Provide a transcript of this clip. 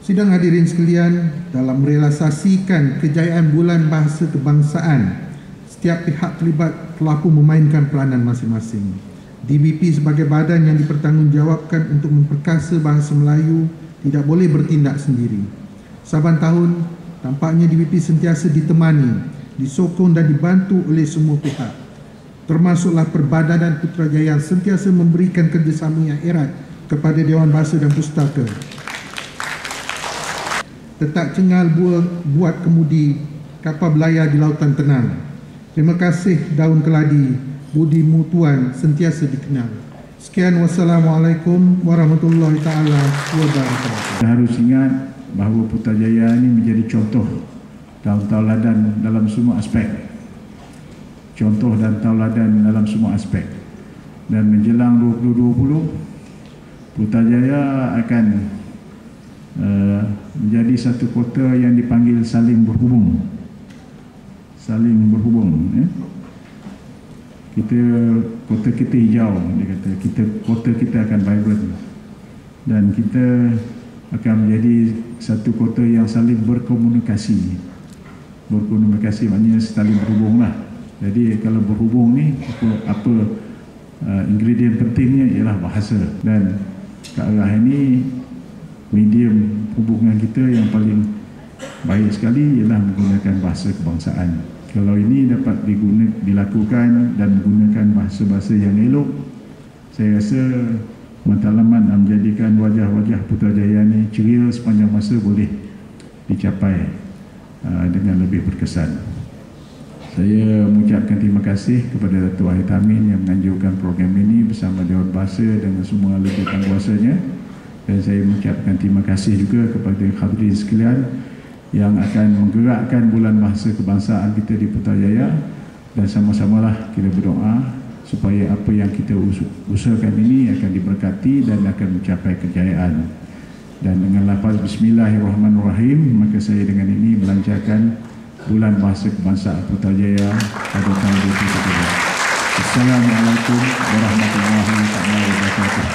Sidang hadirin sekalian, dalam merealisasikan kejayaan Bulan Bahasa Kebangsaan, setiap pihak terlibat telah pun memainkan peranan masing-masing. DBP sebagai badan yang dipertanggungjawabkan untuk memperkasa bahasa Melayu tidak boleh bertindak sendiri. Saban tahun, tampaknya DBP sentiasa ditemani, disokong dan dibantu oleh semua pihak. Termasuklah Perbadanan Putrajaya yang sentiasa memberikan kerjasama yang erat kepada Dewan Bahasa dan Pustaka. Tetap cengal buat kemudi kapal belayar di lautan tenang. Terima kasih Daun Keladi, budi mutuan sentiasa dikenal. Sekian, wassalamualaikum warahmatullahi taala wabarakatuh. Harus ingat bahawa Putrajaya ini menjadi contoh dan tauladan dalam semua aspek. Contoh dan tauladan dalam semua aspek. Dan menjelang 2020, Putrajaya akan menjadi satu kota yang dipanggil saling berhubung. Saling berhubung, ya. Kota kita hijau, dia kata. Kota kita akan vibrant. Dan kita akan menjadi satu kota yang saling berkomunikasi. Berkomunikasi maknanya saling berhubung lah. Jadi kalau berhubung ni apa ingredient pentingnya ialah bahasa. Dan ke arah ini medium hubungan kita yang paling baik sekali ialah menggunakan bahasa kebangsaan. Kalau ini dapat dilakukan dan menggunakan bahasa-bahasa yang elok, saya rasa matlamat menjadikan wajah-wajah Putrajaya ini ceria sepanjang masa boleh dicapai dengan lebih berkesan. Saya mengucapkan terima kasih kepada Datuk Wahid Amin yang menganjurkan program ini bersama Dewan Bahasa dengan semua lebih kuasanya. Dan saya mengucapkan terima kasih juga kepada hadirin sekalian yang akan menggerakkan Bulan Bahasa Kebangsaan kita di Putrajaya. Dan sama-samalah kita berdoa supaya apa yang kita usahakan ini akan diberkati dan akan mencapai kejayaan. Dan dengan lafaz Bismillahirrahmanirrahim, maka saya dengan ini melancarkan Bulan Bahasa Kebangsaan Putrajaya pada tahun 2017. Assalamualaikum warahmatullahi wabarakatuh.